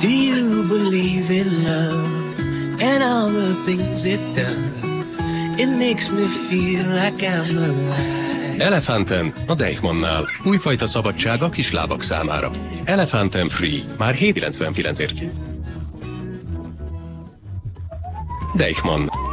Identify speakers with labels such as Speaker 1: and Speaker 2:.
Speaker 1: Do you believe in love and all the things it does? It makes me feel like I'm alive.
Speaker 2: Elephant & a Deichmannnál. Újfajta szabadság a kislábak számára. Elephant & Free. Már 7,99-ért. Deichmann.